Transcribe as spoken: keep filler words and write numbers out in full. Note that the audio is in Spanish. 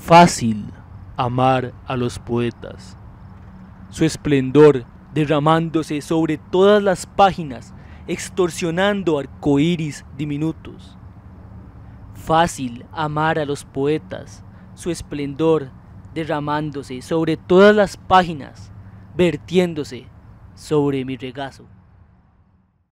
Fácil amar a los poetas, su esplendor derramándose sobre todas las páginas, extorsionando arcoíris diminutos. Fácil amar a los poetas, su esplendor derramándose sobre todas las páginas, vertiéndose sobre mi regazo.